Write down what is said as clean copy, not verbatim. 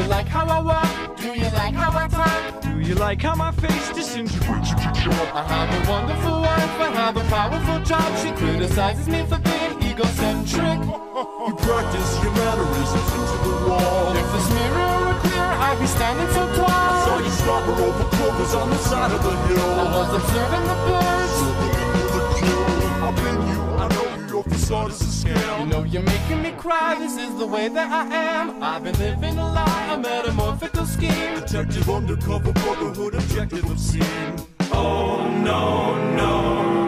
you like how I walk? Do you like how I talk? Do you like how my face disintegrates if you jump? I have a wonderful wife, I have a powerful job. She criticizes me for being egocentric. You practice your mannerisms into the wall. If this mirror were clear, I'd be standing so tall. I saw you slobber over clovers on the side of the hill. I was observing the birds. I've been you, I know you, your facade is a scam. You know you're making me cry, this is the way that I am. I've been living a lie, a metamorphical scheme. Detective undercover brotherhood, objective obscene. Oh no, no.